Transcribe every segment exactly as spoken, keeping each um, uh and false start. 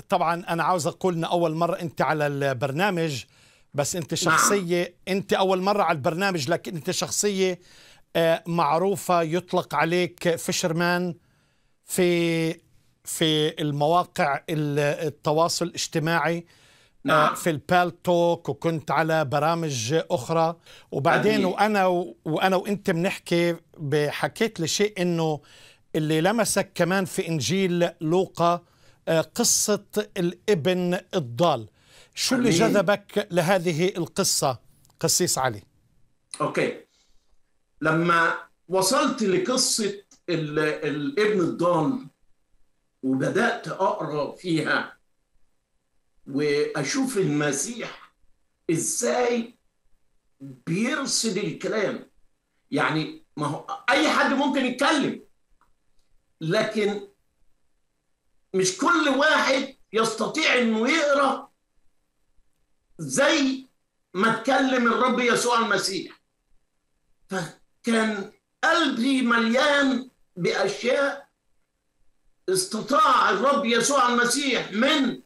طبعا أنا عاوز أقول إن أول مرة أنت على البرنامج، بس أنت شخصية، أنت أول مرة على البرنامج، لكن أنت شخصية معروفة، يطلق عليك فيشرمان في في المواقع التواصل الاجتماعي. نعم. في البالتوك، وكنت على برامج أخرى. وبعدين وأنا وأنا وأنت بنحكي، حكيت لي شيء إنه اللي لمسك كمان في إنجيل لوقا قصة الابن الضال. شو اللي أمين. جذبك لهذه القصة قسيس علي؟ أوكي، لما وصلت لقصة الابن الضال وبدأت أقرأ فيها وأشوف المسيح إزاي بيرصد الكلام. يعني ما هو أي حد ممكن يتكلم، لكن مش كل واحد يستطيع إنه يقرأ زي ما اتكلم الرب يسوع المسيح. فكان قلبي مليان بأشياء استطاع الرب يسوع المسيح من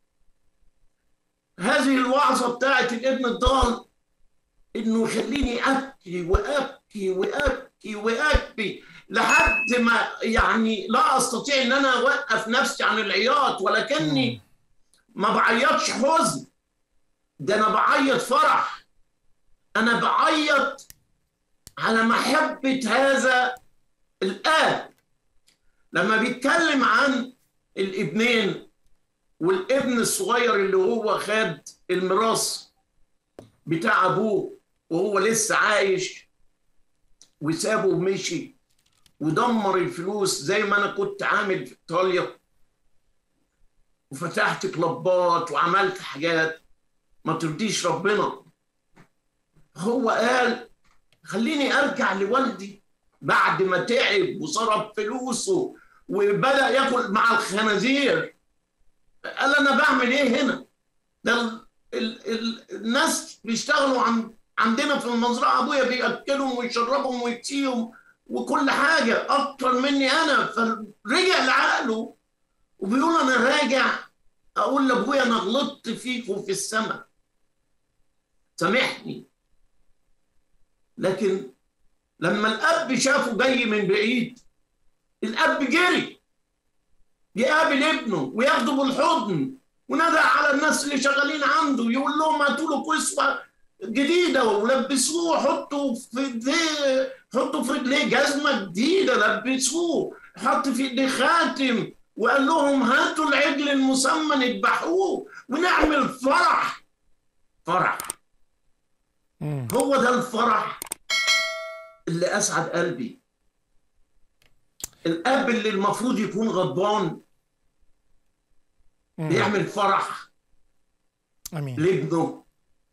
هذه الوعظة بتاعت الابن الضال إنه يخليني أبكي وأبكي وأبكي وأبكي لحد ما يعني لا أستطيع إن أنا أوقف نفسي عن العياط، ولكني ما بعيطش حزن، ده أنا بعيط فرح. أنا بعيط على محبة هذا الآب لما بيتكلم عن الابنين والابن الصغير اللي هو خد الميراث بتاع أبوه وهو لسه عايش وسابه ومشي ودمر الفلوس زي ما أنا كنت عامل في إيطاليا، وفتحت كلوبات وعملت حاجات ما ترضيش ربنا. هو قال خليني أرجع لوالدي بعد ما تعب وصرف فلوسه وبدأ ياكل مع الخنازير. قال أنا بعمل إيه هنا؟ ده ال ال الناس بيشتغلوا عن عندنا في المزرعة، أبويا بيأكلهم ويشربهم ويكسيهم وكل حاجة أكتر مني أنا. فرجع لعقله وبيقول أنا راجع أقول لأبويا أنا غلطت فيك وفي السماء، سامحني. لكن لما الأب شافه جاي من بعيد، الأب جري يقابل ابنه وياخده بالحضن ونادى على الناس اللي شغالين عنده يقول لهم هاتوا له كسوة جديدة ولبسوه، حطوا في ايديه حطوا في رجليه جزمة جديدة لبسوه، حط في ايديه خاتم، وقال لهم هاتوا العجل المسمن اذبحوه ونعمل فرح. فرح مم. هو ده الفرح اللي أسعد قلبي. الأب اللي المفروض يكون غضبان بيعمل فرح أمين. لابنه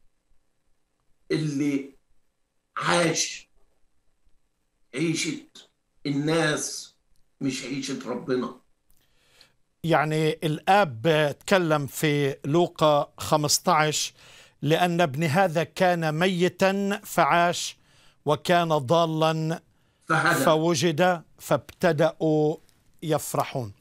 اللي عاش عيشة الناس مش عيشة ربنا. يعني الآب تكلم في لوقا خمسة عشر لأن ابن هذا كان ميتا فعاش وكان ضالا فهذا فوجد فابتدأوا يفرحون.